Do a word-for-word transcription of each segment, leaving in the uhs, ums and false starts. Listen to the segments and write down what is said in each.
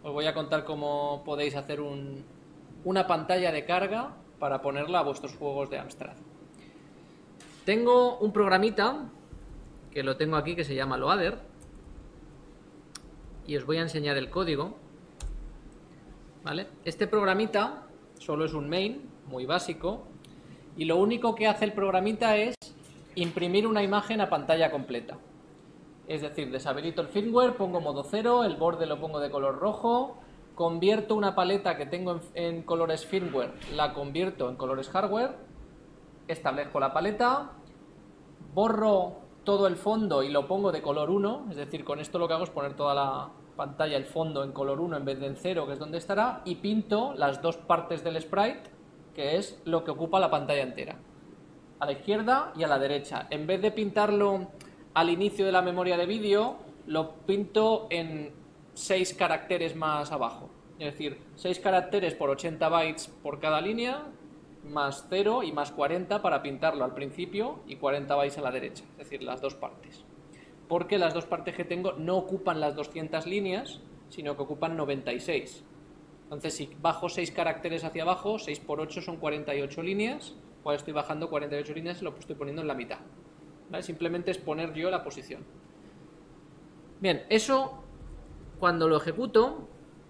os voy a contar cómo podéis hacer un, una pantalla de carga para ponerla a vuestros juegos de Amstrad. Tengo un programita que lo tengo aquí que se llama Loader y os voy a enseñar el código. ¿Vale? Este programita solo es un main muy básico y lo único que hace el programita es imprimir una imagen a pantalla completa. Es decir, deshabilito el firmware, pongo modo cero, el borde lo pongo de color rojo, convierto una paleta que tengo en, en colores firmware, la convierto en colores hardware, establezco la paleta, borro todo el fondo y lo pongo de color uno, es decir, con esto lo que hago es poner toda la pantalla, el fondo en color uno en vez de en cero, que es donde estará, y pinto las dos partes del sprite, que es lo que ocupa la pantalla entera, a la izquierda y a la derecha. En vez de pintarlo al inicio de la memoria de vídeo, lo pinto en seis caracteres más abajo, es decir, seis caracteres por ochenta bytes por cada línea, más cero y más cuarenta para pintarlo al principio y cuarenta bytes a la derecha, es decir, las dos partes. Porque las dos partes que tengo no ocupan las doscientas líneas, sino que ocupan noventa y seis. Entonces, si bajo seis caracteres hacia abajo, seis por ocho son cuarenta y ocho líneas, pues estoy bajando cuarenta y ocho líneas y lo estoy poniendo en la mitad. ¿Vale? Simplemente es poner yo la posición. Bien, eso cuando lo ejecuto,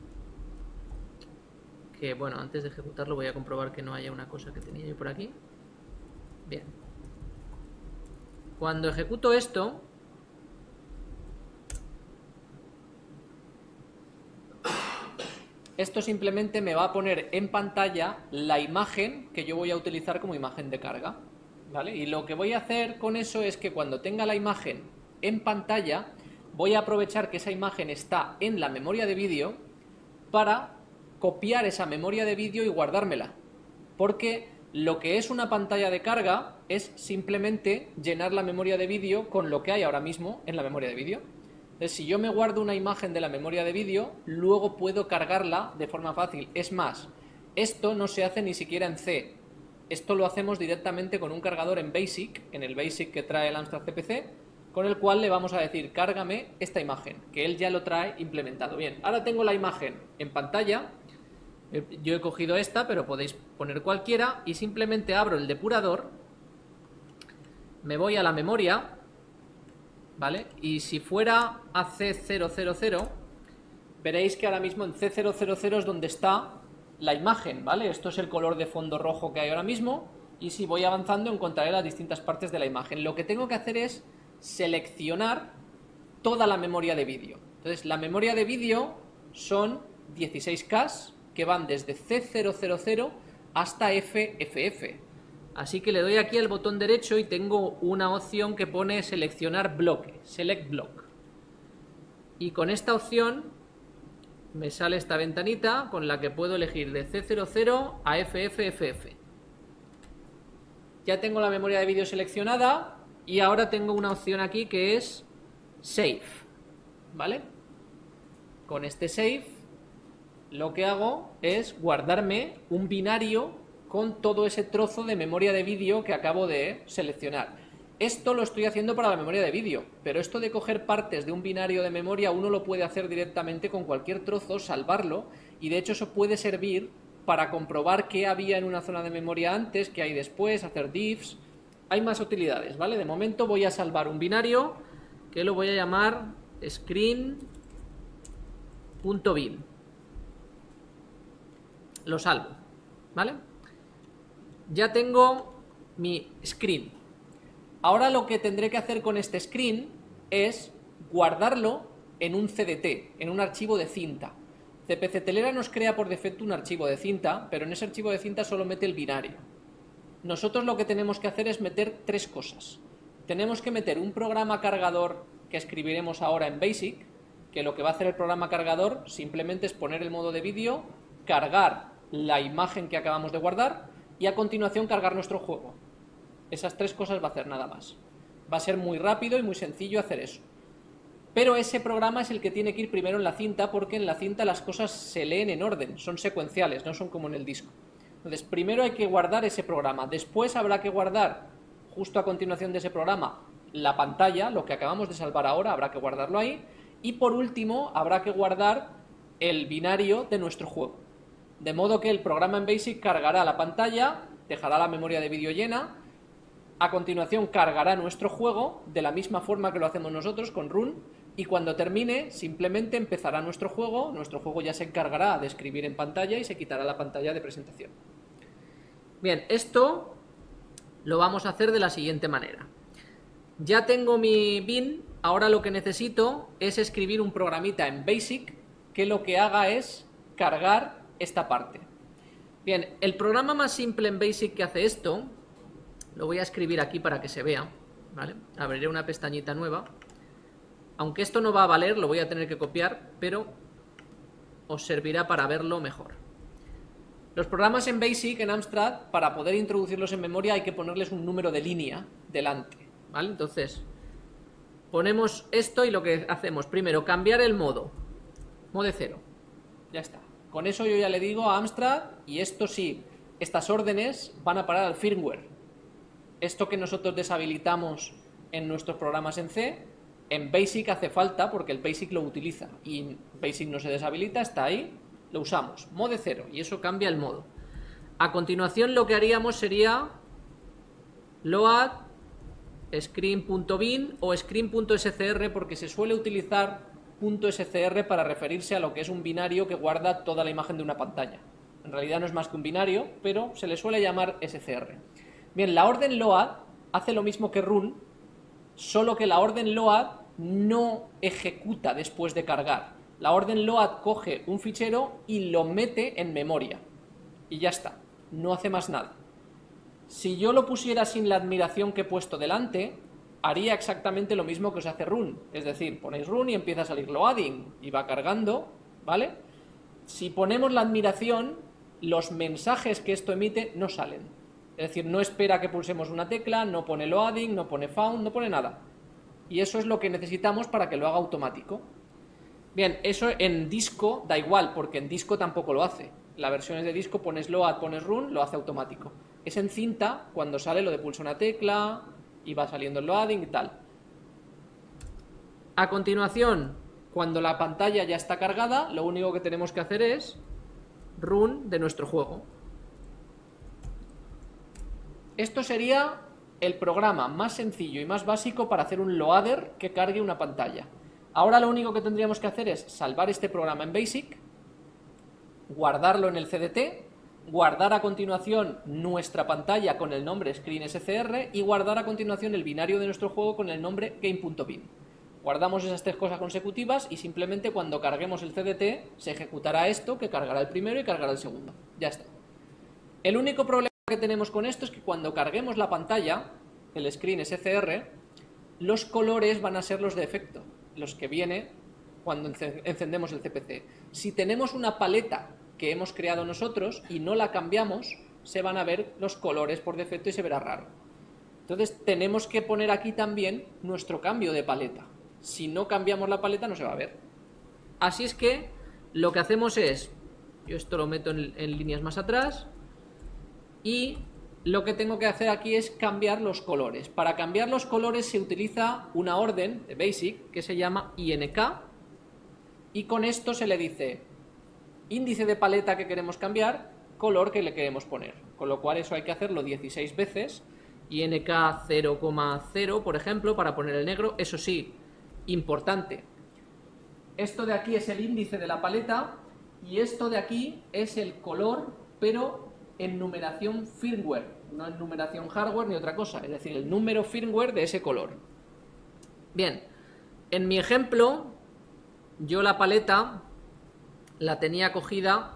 que bueno, antes de ejecutarlo voy a comprobar que no haya una cosa que tenía yo por aquí. Bien. Cuando ejecuto esto, esto simplemente me va a poner en pantalla la imagen que yo voy a utilizar como imagen de carga, ¿vale? Y lo que voy a hacer con eso es que cuando tenga la imagen en pantalla, voy a aprovechar que esa imagen está en la memoria de vídeo para copiar esa memoria de vídeo y guardármela. Porque lo que es una pantalla de carga es simplemente llenar la memoria de vídeo con lo que hay ahora mismo en la memoria de vídeo. Entonces, si yo me guardo una imagen de la memoria de vídeo, luego puedo cargarla de forma fácil. Es más, esto no se hace ni siquiera en C. Esto lo hacemos directamente con un cargador en BASIC, en el BASIC que trae el Amstrad C P C, con el cual le vamos a decir, cárgame esta imagen, que él ya lo trae implementado. Bien, ahora tengo la imagen en pantalla. Yo he cogido esta, pero podéis poner cualquiera, y simplemente abro el depurador, me voy a la memoria, ¿vale? Y si fuera a C cero cero cero, veréis que ahora mismo en C cero cero cero es donde está la imagen, ¿vale? Esto es el color de fondo rojo que hay ahora mismo, y si voy avanzando encontraré las distintas partes de la imagen. Lo que tengo que hacer es seleccionar toda la memoria de vídeo. Entonces, la memoria de vídeo son dieciséis K que van desde C cero cero cero hasta F F F. Así que le doy aquí al botón derecho y tengo una opción que pone seleccionar bloque, select block. Y con esta opción me sale esta ventanita con la que puedo elegir de C cero cero a F F F F. Ya tengo la memoria de vídeo seleccionada y ahora tengo una opción aquí que es Save, ¿vale? Con este Save lo que hago es guardarme un binario con todo ese trozo de memoria de vídeo que acabo de seleccionar. Esto lo estoy haciendo para la memoria de vídeo, pero esto de coger partes de un binario de memoria uno lo puede hacer directamente con cualquier trozo, salvarlo, y de hecho eso puede servir para comprobar qué había en una zona de memoria antes, qué hay después, hacer diffs. Hay más utilidades, ¿vale? De momento voy a salvar un binario que lo voy a llamar screen.bin. Lo salvo, ¿vale? Ya tengo mi screen. Ahora lo que tendré que hacer con este screen es guardarlo en un C D T, en un archivo de cinta. CPCtelera nos crea por defecto un archivo de cinta, pero en ese archivo de cinta solo mete el binario. Nosotros lo que tenemos que hacer es meter tres cosas. Tenemos que meter un programa cargador que escribiremos ahora en BASIC, que lo que va a hacer el programa cargador simplemente es poner el modo de vídeo, cargar la imagen que acabamos de guardar y a continuación cargar nuestro juego. Esas tres cosas va a hacer nada más. Va a ser muy rápido y muy sencillo hacer eso. Pero ese programa es el que tiene que ir primero en la cinta, porque en la cinta las cosas se leen en orden, son secuenciales, no son como en el disco. Entonces, primero hay que guardar ese programa, después habrá que guardar, justo a continuación de ese programa, la pantalla, lo que acabamos de salvar ahora, habrá que guardarlo ahí, y por último habrá que guardar el binario de nuestro juego. De modo que el programa en BASIC cargará la pantalla, dejará la memoria de vídeo llena, a continuación cargará nuestro juego de la misma forma que lo hacemos nosotros con run, y cuando termine simplemente empezará nuestro juego, nuestro juego ya se encargará de escribir en pantalla y se quitará la pantalla de presentación. Bien, esto lo vamos a hacer de la siguiente manera. Ya tengo mi bin, ahora lo que necesito es escribir un programita en BASIC que lo que haga es cargar esta parte. Bien, el programa más simple en BASIC que hace esto, lo voy a escribir aquí para que se vea, ¿vale? Abriré una pestañita nueva. Aunque esto no va a valer, lo voy a tener que copiar, pero os servirá para verlo mejor. Los programas en BASIC, en Amstrad, para poder introducirlos en memoria hay que ponerles un número de línea delante, ¿vale? Entonces, ponemos esto y lo que hacemos, primero, cambiar el modo. Mode cero. Ya está. Con eso yo ya le digo a Amstrad, y esto sí, estas órdenes van a parar al firmware. Esto que nosotros deshabilitamos en nuestros programas en C, en BASIC hace falta porque el BASIC lo utiliza. Y BASIC no se deshabilita, está ahí, lo usamos. Mode cero, y eso cambia el modo. A continuación lo que haríamos sería load screen.bin o screen.scr, porque se suele utilizar .scr para referirse a lo que es un binario que guarda toda la imagen de una pantalla. En realidad no es más que un binario, pero se le suele llamar scr. Bien, la orden load hace lo mismo que run, solo que la orden load no ejecuta después de cargar. La orden load coge un fichero y lo mete en memoria. Y ya está, no hace más nada. Si yo lo pusiera sin la admiración que he puesto delante, haría exactamente lo mismo que os hace run. Es decir, ponéis run y empieza a salir loading y va cargando, ¿vale? Si ponemos la admiración, los mensajes que esto emite no salen. Es decir, no espera que pulsemos una tecla, no pone loading, no pone found, no pone nada. Y eso es lo que necesitamos para que lo haga automático. Bien, eso en disco da igual, porque en disco tampoco lo hace. Las versiones de disco pones load, pones run, lo hace automático. Es en cinta cuando sale lo de pulsa una tecla y va saliendo el loading y tal. A continuación, cuando la pantalla ya está cargada, lo único que tenemos que hacer es run de nuestro juego. Esto sería el programa más sencillo y más básico para hacer un loader que cargue una pantalla. Ahora lo único que tendríamos que hacer es salvar este programa en BASIC, guardarlo en el C D T, guardar a continuación nuestra pantalla con el nombre screen.scr y guardar a continuación el binario de nuestro juego con el nombre game.bin. Guardamos esas tres cosas consecutivas y simplemente cuando carguemos el C D T se ejecutará esto, que cargará el primero y cargará el segundo. Ya está. El único problema que tenemos con esto es que cuando carguemos la pantalla, el screen.scr, los colores van a ser los de efecto, los que viene cuando encendemos el C P C. Si tenemos una paleta que hemos creado nosotros y no la cambiamos, se van a ver los colores por defecto y se verá raro. Entonces tenemos que poner aquí también nuestro cambio de paleta. Si no cambiamos la paleta no se va a ver. Así es que lo que hacemos es, yo esto lo meto en, en líneas más atrás, y lo que tengo que hacer aquí es cambiar los colores. Para cambiar los colores se utiliza una orden de BASIC que se llama I N K, y con esto se le dice índice de paleta que queremos cambiar, color que le queremos poner. Con lo cual eso hay que hacerlo dieciséis veces, I N K cero coma cero, por ejemplo, para poner el negro. Eso sí, importante, esto de aquí es el índice de la paleta y esto de aquí es el color, pero en numeración firmware, no en numeración hardware ni otra cosa, es decir, el número firmware de ese color. Bien, en mi ejemplo, yo la paleta la tenía cogida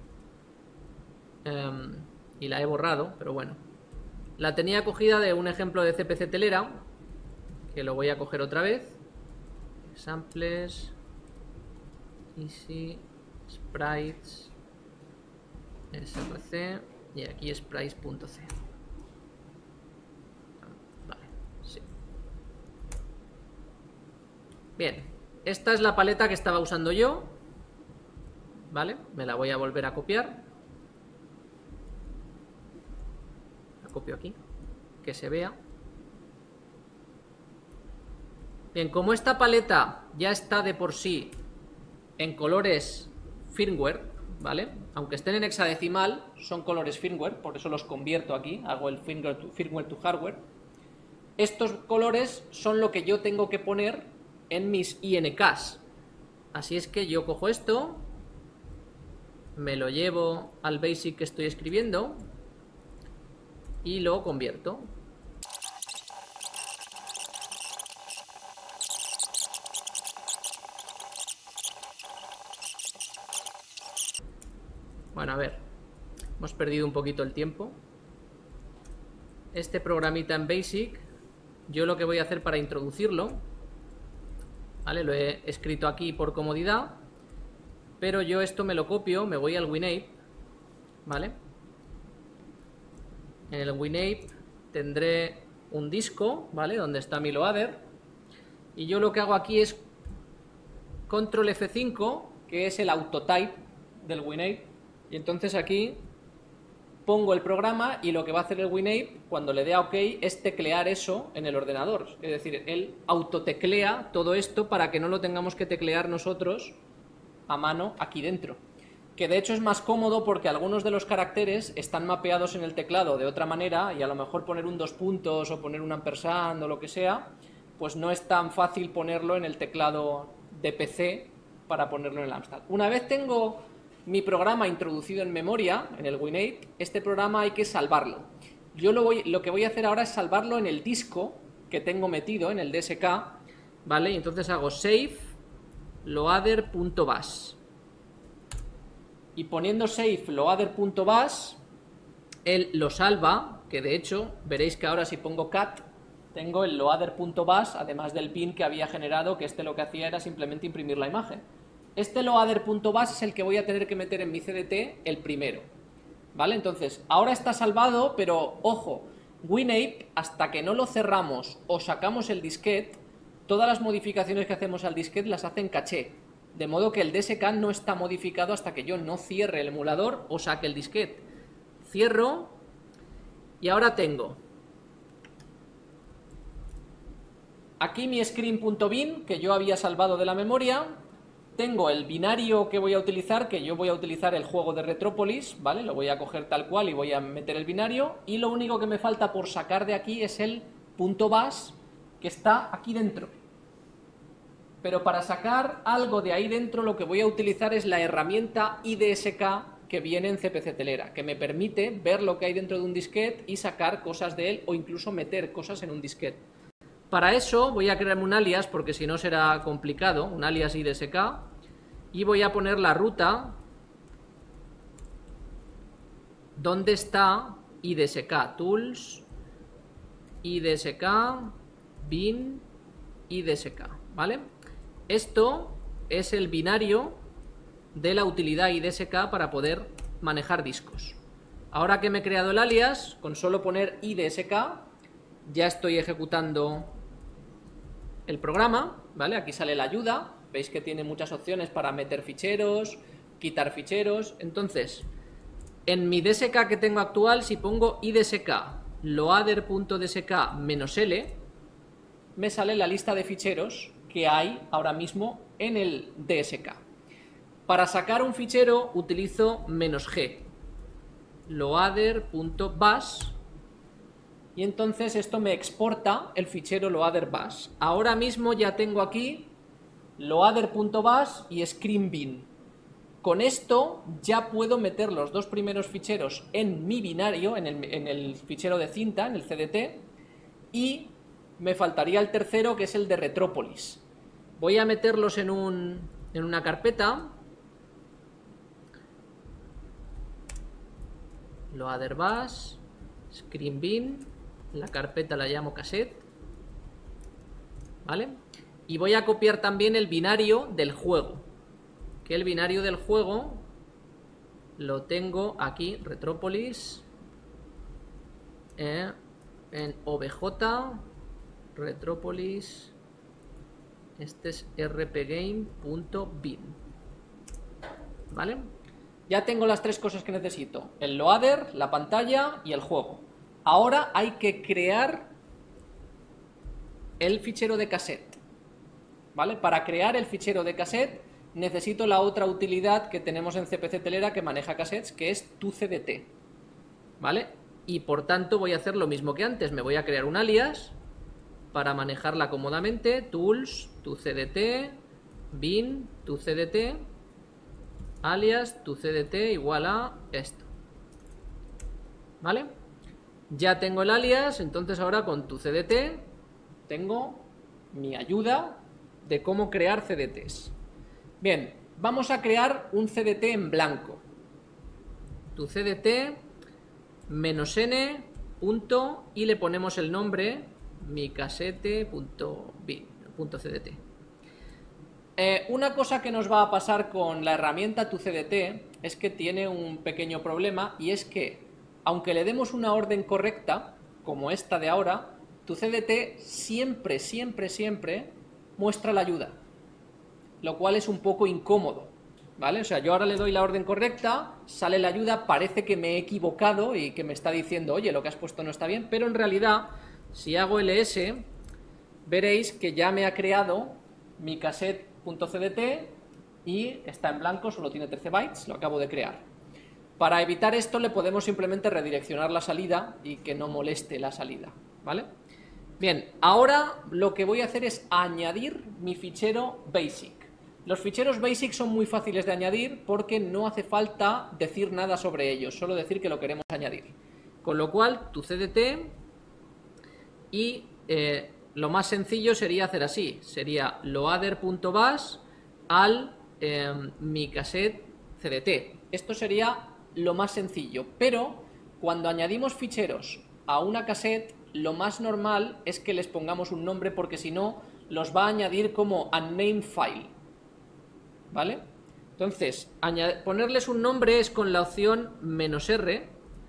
eh, y la he borrado, pero bueno, la tenía cogida de un ejemplo de C P C telera, que lo voy a coger otra vez, samples, easy, sprites, src, y aquí sprites.c. Vale, sí. Bien, esta es la paleta que estaba usando yo, ¿vale? Me la voy a volver a copiar. La copio aquí, que se vea. Bien, como esta paleta ya está de por sí en colores firmware, ¿vale? Aunque estén en hexadecimal, son colores firmware, por eso los convierto aquí, hago el firmware to, firmware to hardware. Estos colores son lo que yo tengo que poner en mis I N Ks. Así es que yo cojo esto, me lo llevo al BASIC que estoy escribiendo y lo convierto. Bueno, a ver, hemos perdido un poquito el tiempo. Este programita en BASIC, yo lo que voy a hacer para introducirlo, ¿vale? Lo he escrito aquí por comodidad, pero yo esto me lo copio, me voy al WinApe, ¿vale? En el WinApe tendré un disco, ¿vale? Donde está mi loader, y yo lo que hago aquí es control F cinco, que es el autotype del WinApe. Y entonces aquí pongo el programa y lo que va a hacer el WinApe cuando le dé a OK es teclear eso en el ordenador. Es decir, él autoteclea todo esto para que no lo tengamos que teclear nosotros a mano aquí dentro. Que de hecho es más cómodo porque algunos de los caracteres están mapeados en el teclado de otra manera y a lo mejor poner un dos puntos o poner un ampersand o lo que sea, pues no es tan fácil ponerlo en el teclado de P C para ponerlo en el Amstrad. Una vez tengo mi programa introducido en memoria, en el WinApe, este programa hay que salvarlo. Yo lo, voy, lo que voy a hacer ahora es salvarlo en el disco que tengo metido, en el D S K, ¿vale? Y entonces hago save loader.bus. Y poniendo save loader.bus, él lo salva, que de hecho, veréis que ahora si pongo cat, tengo el loader.bus, además del pin que había generado, que este lo que hacía era simplemente imprimir la imagen. Este loader.bus es el que voy a tener que meter en mi C D T, el primero, ¿vale? Entonces, ahora está salvado, pero ojo, WinApe, hasta que no lo cerramos o sacamos el disquete, todas las modificaciones que hacemos al disquete las hace en caché, de modo que el D S K no está modificado hasta que yo no cierre el emulador o saque el disquete. Cierro y ahora tengo aquí mi screen.bin que yo había salvado de la memoria. Tengo el binario que voy a utilizar, que yo voy a utilizar el juego de Retrópolis, ¿vale? Lo voy a coger tal cual y voy a meter el binario. Y lo único que me falta por sacar de aquí es el .bus que está aquí dentro. Pero para sacar algo de ahí dentro lo que voy a utilizar es la herramienta I D S K que viene en C P C Telera, que me permite ver lo que hay dentro de un disquete y sacar cosas de él o incluso meter cosas en un disquete. Para eso voy a crearme un alias, porque si no será complicado, un alias I D S K, y voy a poner la ruta donde está I D S K, tools, I D S K, bin, I D S K, ¿vale? Esto es el binario de la utilidad I D S K para poder manejar discos. Ahora que me he creado el alias, con solo poner I D S K, ya estoy ejecutando el programa, ¿vale? Aquí sale la ayuda, veis que tiene muchas opciones para meter ficheros, quitar ficheros. Entonces, en mi D S K que tengo actual, si pongo I D S K loader.dsk-l, me sale la lista de ficheros que hay ahora mismo en el D S K. Para sacar un fichero utilizo "-g", loader.bus, y entonces esto me exporta el fichero loader.bus. Ahora mismo ya tengo aquí loader.bus y screenbin. Con esto ya puedo meter los dos primeros ficheros en mi binario, en el, en el fichero de cinta, en el C D T, y me faltaría el tercero, que es el de Retrópolis. Voy a meterlos en, un, en una carpeta, loader.bus, screenbin, la carpeta la llamo cassette, ¿vale? Y voy a copiar también el binario del juego, que el binario del juego lo tengo aquí, Retrópolis, eh, en O B J, Retrópolis, este es rpgame.bin, ¿vale? Ya tengo las tres cosas que necesito, el loader, la pantalla y el juego. Ahora hay que crear el fichero de cassette, ¿vale? Para crear el fichero de cassette necesito la otra utilidad que tenemos en C P C Telera que maneja cassettes, que es toCDT, ¿vale? Y por tanto voy a hacer lo mismo que antes, me voy a crear un alias para manejarla cómodamente, tools, toCDT, bin, toCDT, alias, toCDT igual a esto, ¿vale? Ya tengo el alias, entonces ahora con toCDT tengo mi ayuda de cómo crear C D Ts. Bien, vamos a crear un C D T en blanco. toCDT menos n punto y le ponemos el nombre micasette.bin.cdt. Eh, una cosa que nos va a pasar con la herramienta toCDT es que tiene un pequeño problema, y es que aunque le demos una orden correcta, como esta de ahora, toCDT siempre, siempre, siempre muestra la ayuda, lo cual es un poco incómodo, ¿vale? O sea, yo ahora le doy la orden correcta, sale la ayuda, parece que me he equivocado y que me está diciendo, oye, lo que has puesto no está bien, pero en realidad, si hago ls, veréis que ya me ha creado mi cassette.cdt y está en blanco, solo tiene trece bytes, lo acabo de crear. Para evitar esto le podemos simplemente redireccionar la salida y que no moleste la salida, ¿vale? Bien, ahora lo que voy a hacer es añadir mi fichero basic. Los ficheros basic son muy fáciles de añadir porque no hace falta decir nada sobre ellos, solo decir que lo queremos añadir. Con lo cual, toCDT y eh, lo más sencillo sería hacer así, sería loader.bash al eh, mi cassette cdt. Esto sería lo más sencillo, pero cuando añadimos ficheros a una cassette, lo más normal es que les pongamos un nombre, porque si no, los va a añadir como unnamed file, ¿vale? Entonces, ponerles un nombre es con la opción "-r",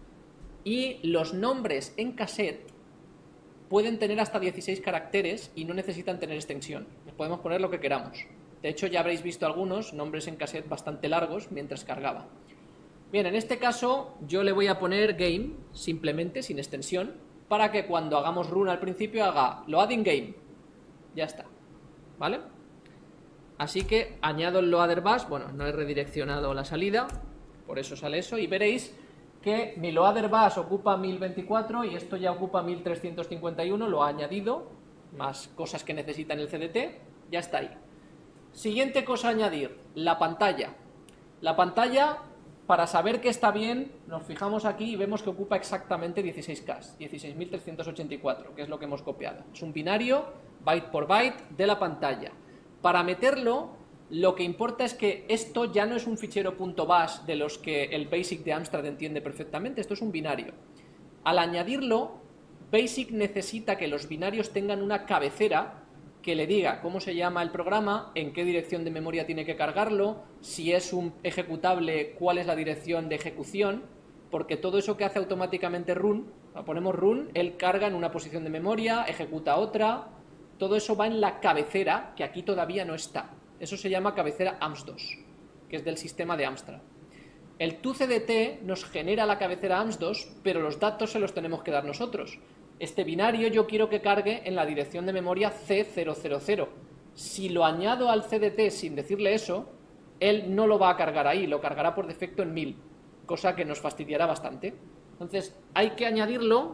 y los nombres en cassette pueden tener hasta dieciséis caracteres y no necesitan tener extensión. Les podemos poner lo que queramos. De hecho, ya habréis visto algunos nombres en cassette bastante largos mientras cargaba. Bien, en este caso yo le voy a poner game, simplemente, sin extensión, para que cuando hagamos run al principio haga loading game. Ya está, ¿vale? Así que añado el loader bash, bueno, no he redireccionado la salida, por eso sale eso, y veréis que mi loader bash ocupa mil veinticuatro y esto ya ocupa mil trescientos cincuenta y uno, lo ha añadido, más cosas que necesita en el C D T, ya está ahí. Siguiente cosa a añadir, la pantalla. La pantalla, para saber que está bien, nos fijamos aquí y vemos que ocupa exactamente dieciséis K, dieciséis mil trescientos ochenta y cuatro, que es lo que hemos copiado. Es un binario, byte por byte, de la pantalla. Para meterlo, lo que importa es que esto ya no es un fichero .bash de los que el BASIC de Amstrad entiende perfectamente, esto es un binario. Al añadirlo, BASIC necesita que los binarios tengan una cabecera que le diga cómo se llama el programa, en qué dirección de memoria tiene que cargarlo, si es un ejecutable, cuál es la dirección de ejecución, porque todo eso que hace automáticamente run, ponemos run, él carga en una posición de memoria, ejecuta otra, todo eso va en la cabecera, que aquí todavía no está. Eso se llama cabecera A M S dos, que es del sistema de Amstrad. El toCDT nos genera la cabecera A M S dos, pero los datos se los tenemos que dar nosotros. Este binario yo quiero que cargue en la dirección de memoria C cero cero cero. Si lo añado al C D T sin decirle eso, él no lo va a cargar ahí, lo cargará por defecto en mil, cosa que nos fastidiará bastante. Entonces hay que añadirlo,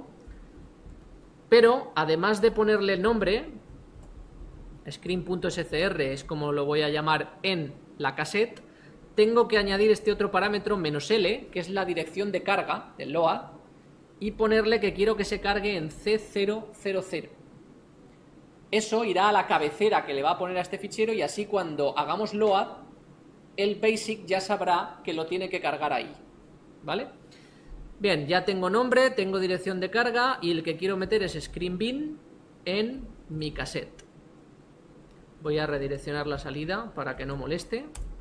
pero además de ponerle el nombre, screen.scr es como lo voy a llamar en la cassette, tengo que añadir este otro parámetro "-l", que es la dirección de carga del load, y ponerle que quiero que se cargue en C cero cero cero. Eso irá a la cabecera que le va a poner a este fichero, y así cuando hagamos load, el BASIC ya sabrá que lo tiene que cargar ahí, ¿vale? Bien, ya tengo nombre, tengo dirección de carga, y el que quiero meter es screenBin en mi cassette. Voy a redireccionar la salida para que no moleste.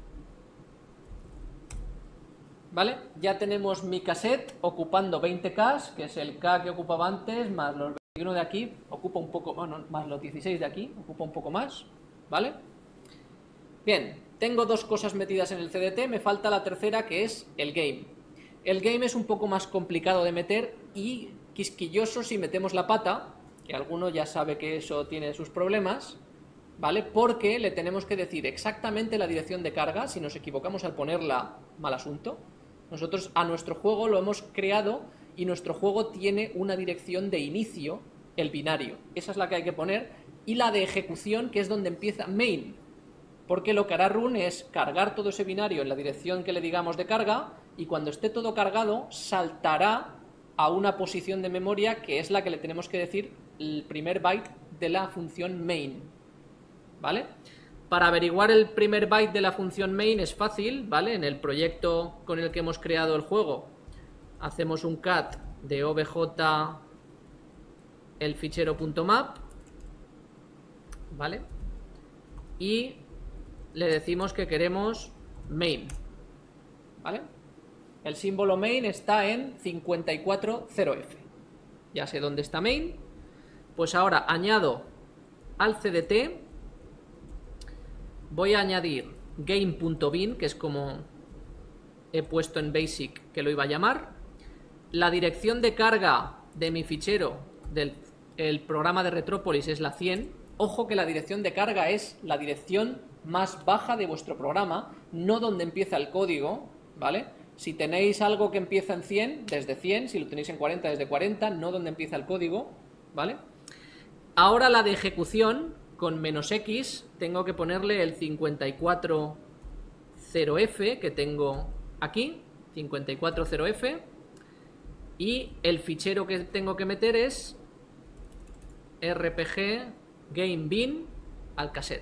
¿Vale? Ya tenemos mi cassette ocupando veinte K, que es el K que ocupaba antes, más los veintiuno de aquí, ocupa un poco, bueno, más los dieciséis de aquí, ocupa un poco más, ¿vale? Bien, tengo dos cosas metidas en el C D T, me falta la tercera, que es el game. El game es un poco más complicado de meter y quisquilloso si metemos la pata, que alguno ya sabe que eso tiene sus problemas, ¿vale? Porque le tenemos que decir exactamente la dirección de carga. Si nos equivocamos al ponerla, mal asunto. Nosotros a nuestro juego lo hemos creado y nuestro juego tiene una dirección de inicio, el binario. Esa es la que hay que poner. Y la de ejecución, que es donde empieza main. Porque lo que hará run es cargar todo ese binario en la dirección que le digamos de carga, y cuando esté todo cargado saltará a una posición de memoria que es la que le tenemos que decir el primer byte de la función main, ¿vale? Para averiguar el primer byte de la función main es fácil, ¿vale? En el proyecto con el que hemos creado el juego hacemos un cat de obj el fichero .map, ¿vale? Y le decimos que queremos main, ¿vale? El símbolo main está en cincuenta y cuatro cero F. Ya sé dónde está main. Pues ahora añado al C D T, voy a añadir game.bin, que es como he puesto en Basic que lo iba a llamar. La dirección de carga de mi fichero del el programa de Retrópolis es la cien. Ojo que la dirección de carga es la dirección más baja de vuestro programa, no donde empieza el código, ¿vale? Si tenéis algo que empieza en cien, desde cien, si lo tenéis en cuarenta, desde cuarenta, no donde empieza el código, ¿vale? Ahora la de ejecución, con menos X, tengo que ponerle el cincuenta y cuatro cero F que tengo aquí, cincuenta y cuatro cero F, y el fichero que tengo que meter es rpg game bin al cassette,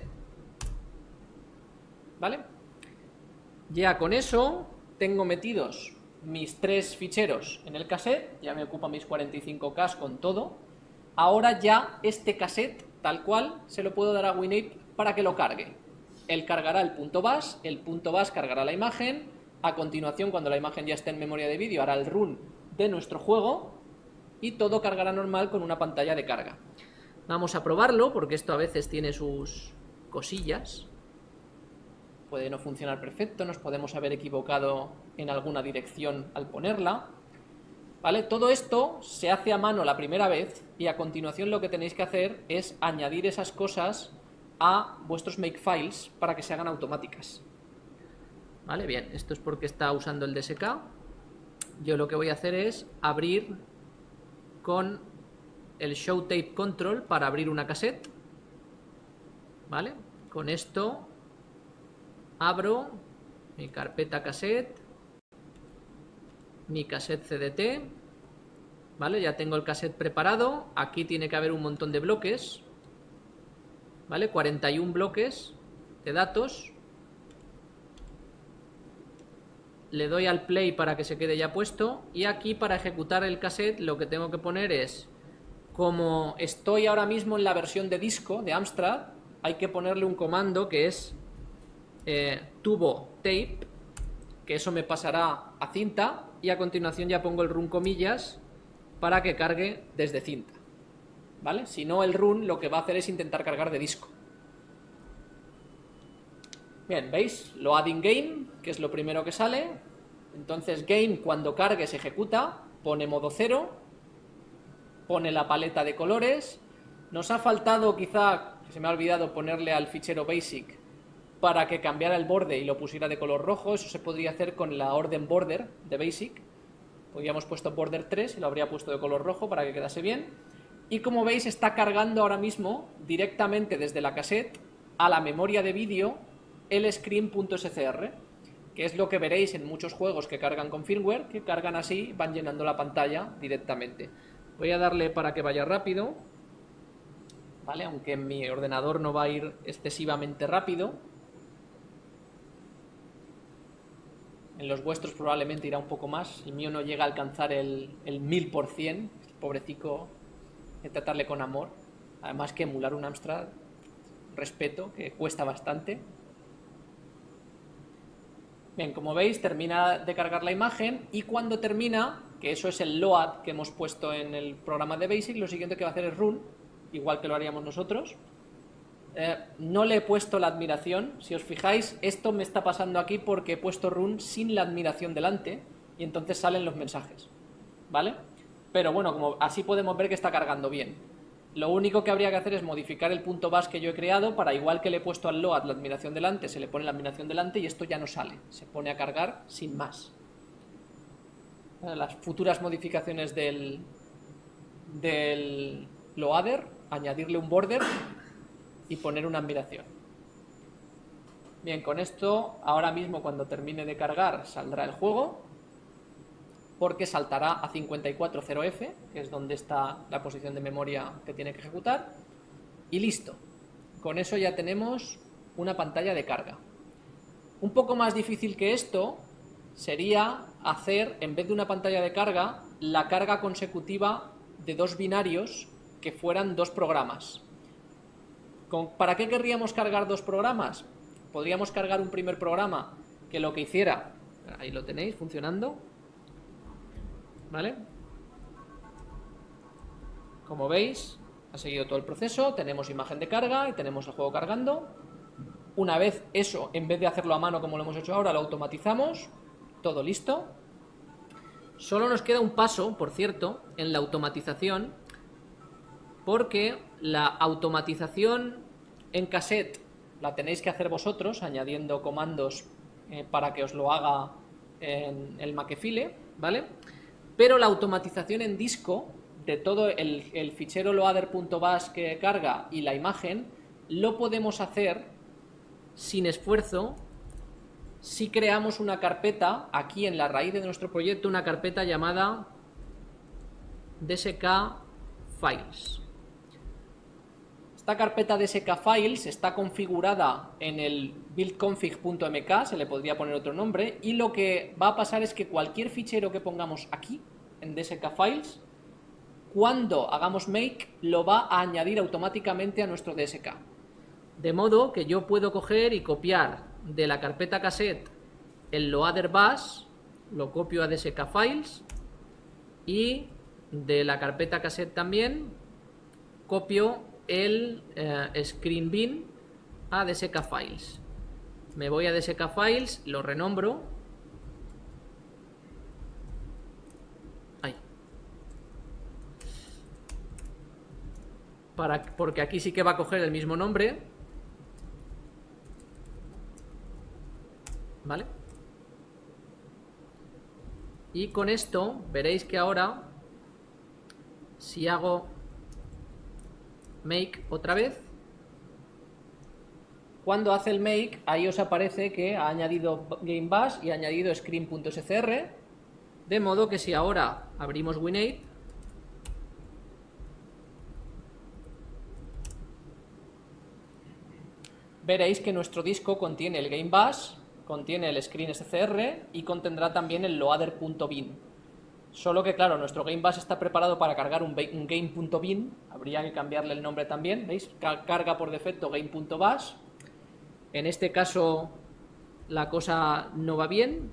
¿vale? Ya con eso tengo metidos mis tres ficheros en el cassette, ya me ocupa mis cuarenta y cinco K con todo. Ahora ya este cassette, tal cual, se lo puedo dar a WinApe para que lo cargue. Él cargará el punto bus, el punto bus cargará la imagen, a continuación, cuando la imagen ya esté en memoria de vídeo, hará el run de nuestro juego y todo cargará normal con una pantalla de carga. Vamos a probarlo, porque esto a veces tiene sus cosillas. Puede no funcionar perfecto, nos podemos haber equivocado en alguna dirección al ponerla, ¿vale? Todo esto se hace a mano la primera vez y a continuación lo que tenéis que hacer es añadir esas cosas a vuestros makefiles para que se hagan automáticas, ¿vale? Bien, esto es porque está usando el D S K. Yo lo que voy a hacer es abrir con el show tape control para abrir una cassette, ¿vale? Con esto abro mi carpeta cassette, mi cassette C D T, ¿vale? Ya tengo el cassette preparado. Aquí tiene que haber un montón de bloques, ¿vale? cuarenta y uno bloques de datos. Le doy al play para que se quede ya puesto. Y aquí, para ejecutar el cassette, lo que tengo que poner es, como estoy ahora mismo en la versión de disco de Amstrad, hay que ponerle un comando que es Eh, tubo tape, que eso me pasará a cinta, y a continuación ya pongo el run comillas para que cargue desde cinta, ¿vale? Si no, el run lo que va a hacer es intentar cargar de disco. Bien, ¿veis? Lo add in game, que es lo primero que sale. Entonces game, cuando cargue, se ejecuta, pone modo cero, pone la paleta de colores. Nos ha faltado, quizá, se me ha olvidado ponerle al fichero basic para que cambiara el borde y lo pusiera de color rojo. Eso se podría hacer con la orden border de Basic. Podríamos puesto border tres y lo habría puesto de color rojo para que quedase bien. Y como veis, está cargando ahora mismo directamente desde la cassette a la memoria de vídeo el screen.scr, que es lo que veréis en muchos juegos que cargan con firmware, que cargan así, van llenando la pantalla directamente. Voy a darle para que vaya rápido, ¿vale? Aunque en mi ordenador no va a ir excesivamente rápido. En los vuestros probablemente irá un poco más. El mío no llega a alcanzar el, el mil por cien. Pobrecico, hay que tratarle con amor. Además que emular un Amstrad, respeto, que cuesta bastante. Bien, como veis, termina de cargar la imagen y cuando termina, que eso es el load que hemos puesto en el programa de Basic, lo siguiente que va a hacer es run, igual que lo haríamos nosotros. Eh, no le he puesto la admiración. Si os fijáis, esto me está pasando aquí porque he puesto run sin la admiración delante y entonces salen los mensajes, ¿vale? Pero bueno, como así podemos ver que está cargando bien. Lo único que habría que hacer es modificar el punto bus que yo he creado para, igual que le he puesto al load la admiración delante, se le pone la admiración delante y esto ya no sale, se pone a cargar sin más. Las futuras modificaciones del, del loader, añadirle un border y poner una admiración. Bien, con esto, ahora mismo cuando termine de cargar saldrá el juego, porque saltará a cincuenta y cuatro cero F, que es donde está la posición de memoria que tiene que ejecutar, y listo. Con eso ya tenemos una pantalla de carga. Un poco más difícil que esto sería hacer, en vez de una pantalla de carga, la carga consecutiva de dos binarios que fueran dos programas. ¿Para qué querríamos cargar dos programas? Podríamos cargar un primer programa que lo que hiciera, ahí lo tenéis funcionando, ¿vale? Como veis, ha seguido todo el proceso, tenemos imagen de carga y tenemos el juego cargando. Una vez eso, en vez de hacerlo a mano como lo hemos hecho ahora, lo automatizamos, todo listo. Solo nos queda un paso, por cierto, en la automatización, porque la automatización en cassette la tenéis que hacer vosotros, añadiendo comandos eh, para que os lo haga en el Makefile, ¿vale? Pero la automatización en disco de todo el, el fichero loader.bus que carga y la imagen, lo podemos hacer sin esfuerzo si creamos una carpeta aquí en la raíz de nuestro proyecto, una carpeta llamada dsk files. Esta carpeta dsk files está configurada en el buildconfig.mk, se le podría poner otro nombre, y lo que va a pasar es que cualquier fichero que pongamos aquí en dsk files, cuando hagamos make, lo va a añadir automáticamente a nuestro dsk. De modo que yo puedo coger y copiar de la carpeta cassette el loader bus, lo copio a dsk files, y de la carpeta cassette también copio el eh, screen bin a dsk files. Me voy a dsk files, lo renombro. Ahí. Para, porque aquí sí que va a coger el mismo nombre. ¿Vale? Y con esto veréis que ahora, si hago make otra vez, cuando hace el make, ahí os aparece que ha añadido GameBus y ha añadido screen.scr, de modo que si ahora abrimos Win ocho, veréis que nuestro disco contiene el GameBus, contiene el screen.scr y contendrá también el loader.bin. Solo que, claro, nuestro GameBus está preparado para cargar un, un game.bin, habría que cambiarle el nombre también, ¿veis? Carga por defecto game.bus. En este caso la cosa no va bien.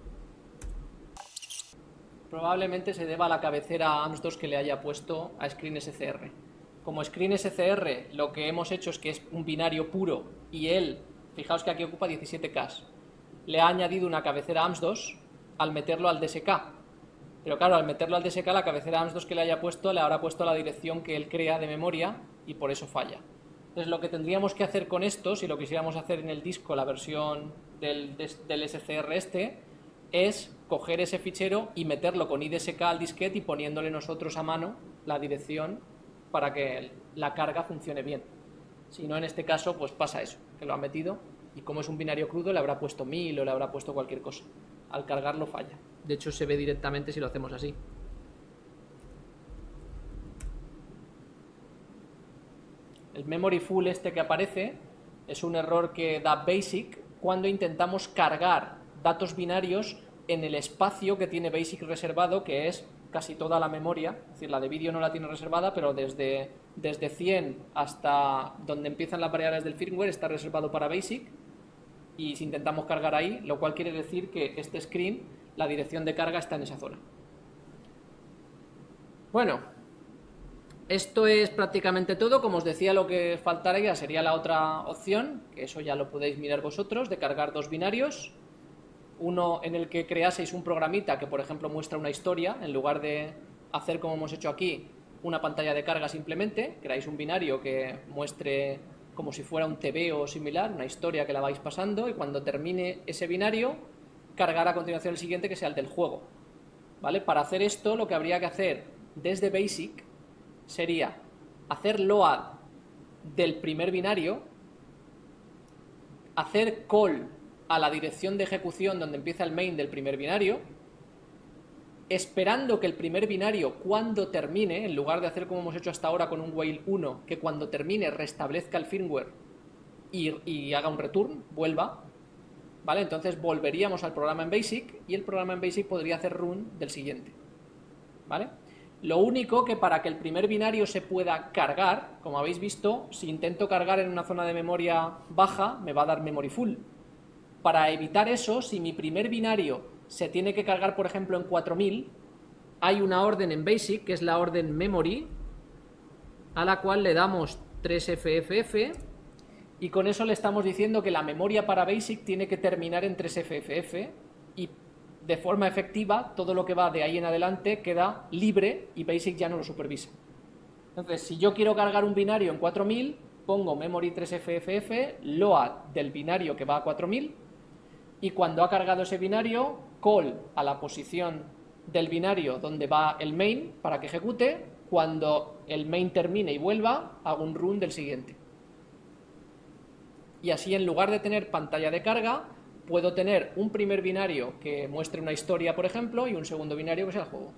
Probablemente se deba a la cabecera A M S dos que le haya puesto a screen.scr. Como screen.scr lo que hemos hecho es que es un binario puro y él, fijaos que aquí ocupa diecisiete K, le ha añadido una cabecera A M S dos al meterlo al dsk. Pero claro, al meterlo al dsk, la cabecera A M S dos que le haya puesto le habrá puesto la dirección que él crea de memoria y por eso falla. Entonces lo que tendríamos que hacer con esto, si lo quisiéramos hacer en el disco, la versión del, del scr este, es coger ese fichero y meterlo con idsk al disquete y poniéndole nosotros a mano la dirección para que la carga funcione bien. Si no, en este caso, pues pasa eso, que lo ha metido y como es un binario crudo le habrá puesto mil o le habrá puesto cualquier cosa. Al cargarlo falla. De hecho se ve directamente si lo hacemos así. El memory full este que aparece es un error que da BASIC cuando intentamos cargar datos binarios en el espacio que tiene BASIC reservado, que es casi toda la memoria. Es decir, la de vídeo no la tiene reservada, pero desde, desde cien hasta donde empiezan las variables del firmware está reservado para BASIC. Y si intentamos cargar ahí, lo cual quiere decir que este screen, la dirección de carga está en esa zona. Bueno, esto es prácticamente todo. Como os decía, lo que faltaría sería la otra opción, que eso ya lo podéis mirar vosotros, de cargar dos binarios. Uno en el que creaseis un programita que, por ejemplo, muestra una historia, en lugar de hacer como hemos hecho aquí, una pantalla de carga simplemente, creáis un binario que muestre como si fuera un T V o similar, una historia que la vais pasando, y cuando termine ese binario, cargar a continuación el siguiente que sea el del juego. ¿Vale? Para hacer esto, lo que habría que hacer desde BASIC sería hacer load del primer binario, hacer call a la dirección de ejecución donde empieza el main del primer binario, esperando que el primer binario, cuando termine, en lugar de hacer como hemos hecho hasta ahora con un while uno, que cuando termine restablezca el firmware y, y haga un return, vuelva, ¿vale? Entonces volveríamos al programa en BASIC y el programa en BASIC podría hacer run del siguiente, ¿vale? Lo único que para que el primer binario se pueda cargar, como habéis visto, si intento cargar en una zona de memoria baja, me va a dar memory full. Para evitar eso, si mi primer binario se tiene que cargar, por ejemplo, en cuatro mil, hay una orden en BASIC, que es la orden memory, a la cual le damos tres F F F, y con eso le estamos diciendo que la memoria para BASIC tiene que terminar en tres F F F, y de forma efectiva, todo lo que va de ahí en adelante queda libre y BASIC ya no lo supervisa. Entonces, si yo quiero cargar un binario en cuatro mil, pongo memory tres F F F, load del binario que va a cuatro mil, y cuando ha cargado ese binario, call a la posición del binario donde va el main para que ejecute. Cuando el main termine y vuelva, hago un run del siguiente. Y así, en lugar de tener pantalla de carga, puedo tener un primer binario que muestre una historia, por ejemplo, y un segundo binario que sea el juego.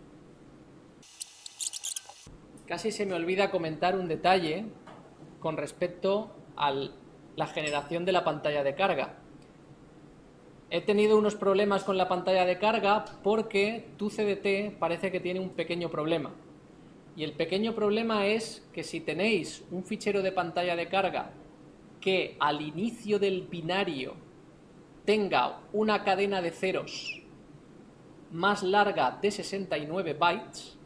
Casi se me olvida comentar un detalle con respecto a la generación de la pantalla de carga. He tenido unos problemas con la pantalla de carga porque TuCDT parece que tiene un pequeño problema. Y el pequeño problema es que si tenéis un fichero de pantalla de carga que al inicio del binario tenga una cadena de ceros más larga de sesenta y nueve bytes,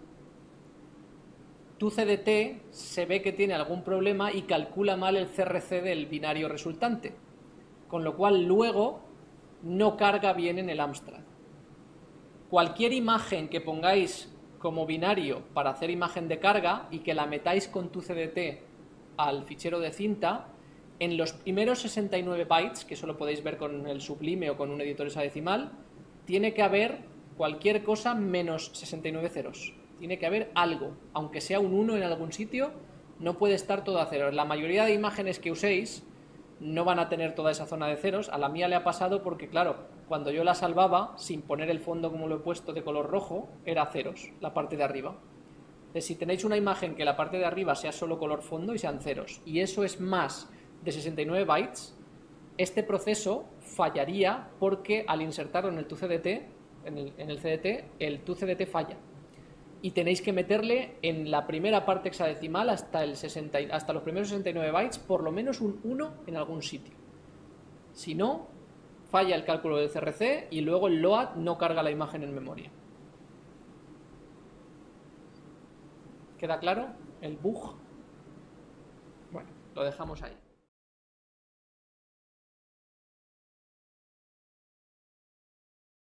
TuCDT se ve que tiene algún problema y calcula mal el C R C del binario resultante, con lo cual luego no carga bien en el Amstrad. Cualquier imagen que pongáis como binario para hacer imagen de carga y que la metáis con TuCDT al fichero de cinta, en los primeros sesenta y nueve bytes, que eso lo podéis ver con el Sublime o con un editor hexadecimal, tiene que haber cualquier cosa menos sesenta y nueve ceros. Tiene que haber algo, aunque sea un uno en algún sitio, no puede estar todo a cero. La mayoría de imágenes que uséis no van a tener toda esa zona de ceros. A la mía le ha pasado porque, claro, cuando yo la salvaba, sin poner el fondo como lo he puesto de color rojo, era ceros, la parte de arriba. Entonces, si tenéis una imagen que la parte de arriba sea solo color fondo y sean ceros, y eso es más de sesenta y nueve bytes, este proceso fallaría porque al insertarlo en el TuCDT, en el, en el C D T, el TuCDT falla. Y tenéis que meterle en la primera parte hexadecimal hasta, el sesenta, hasta los primeros sesenta y nueve bytes por lo menos un uno en algún sitio. Si no, falla el cálculo del C R C y luego el load no carga la imagen en memoria. ¿Queda claro el bug? Bueno, lo dejamos ahí.